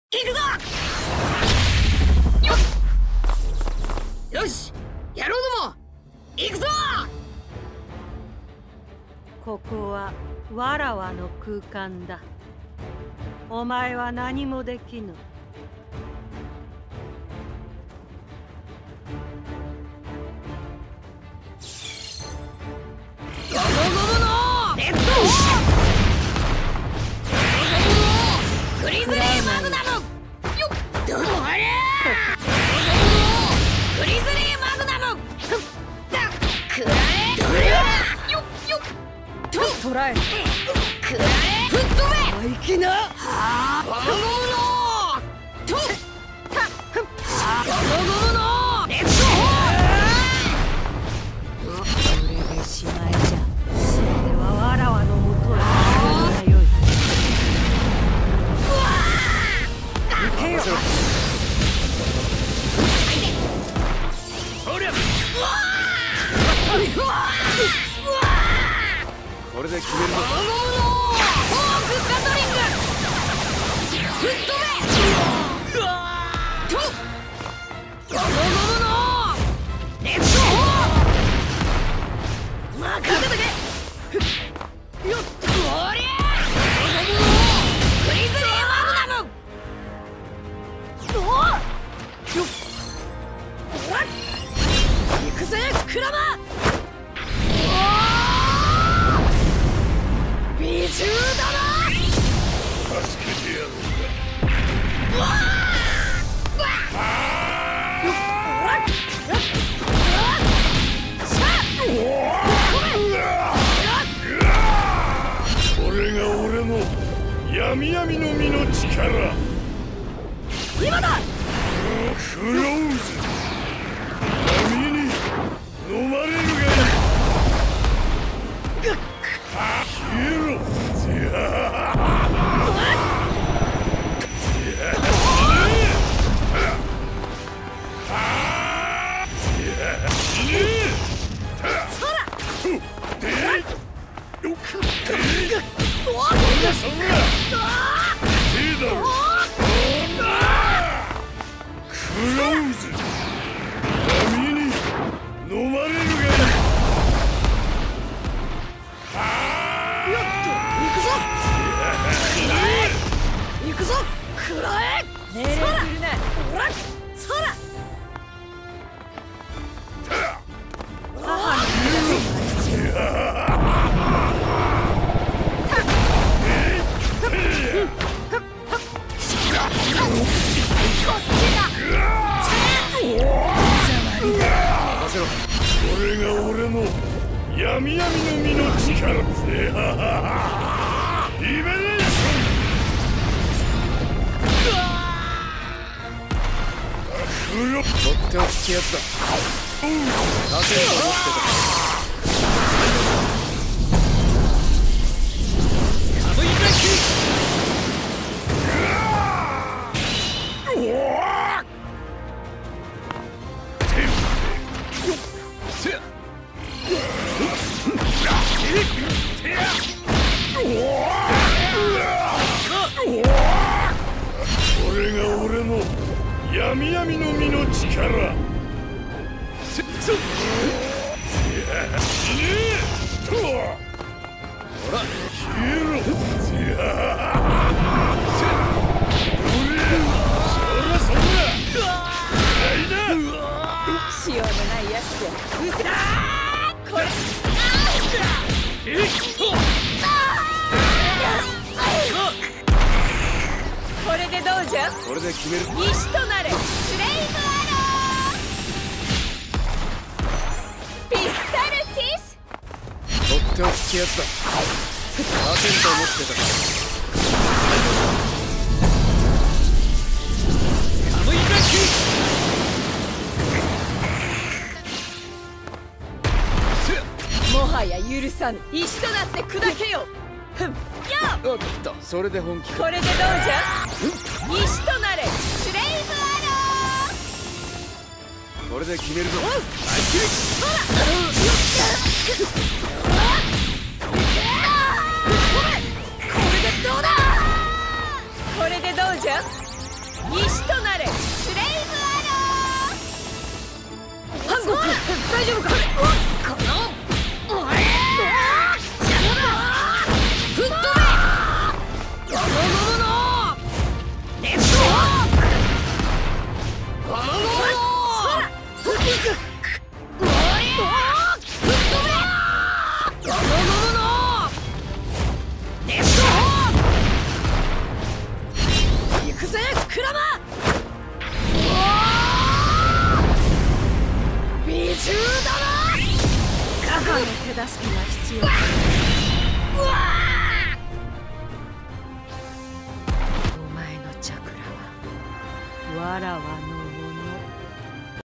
行くぞ。よし、野郎ども行くぞ。 ここはわらわの空間だ。お前は何もできぬ。 ゴムゴムのレッドフリズリーマグナム。よっ、どれフリズリーマグナム。だくらえ。どれよっよっと捕らえ。 くらえ。吹っ飛べ。 いきな。 はあ、ゴムゴムのとたゴムゴムのレッドこれでしまいじゃ。全てはわらわのもとへ帰るがよい。行けよ。 これで決めるぞ。 ゴムゴムのフォークガトリング。吹っ飛べ。とゴムゴムのレッドホー。任せとけ。よっ、こりゃゴムゴムのフリズリーマグナム。おっよっ、ほら行くぜクラマ。美獣だな。 助けてやろうか。 うわこれが俺の闇闇の実の力。 今だ。 クローズ。闇に飲まれるがいい。消えろ。 行くぞくらえ。 命令するな。 ほらそら。 母のこれが俺の闇闇の実の力。リベレーション。とっておきやつだ。盾を持ってた。これが俺の闇闇の実の力。ほら消えろ。 しようのないやつや。うせだこれ。これでどうじゃ。 これで決める。 石となれスレイブアロー。ピスタルティス。 とっておきやつだ。パーセントを持ってた。カムイブラッもはや許さぬ。石となって砕けよ。ふんよキ。おっと、それで本気か。 これでどうじゃ。石となれスレイブアロー。 これで決めるぞ。 これでどうだ。 これでどうじゃ。 助けが必要だ。 うわお前のチャクラはわらわの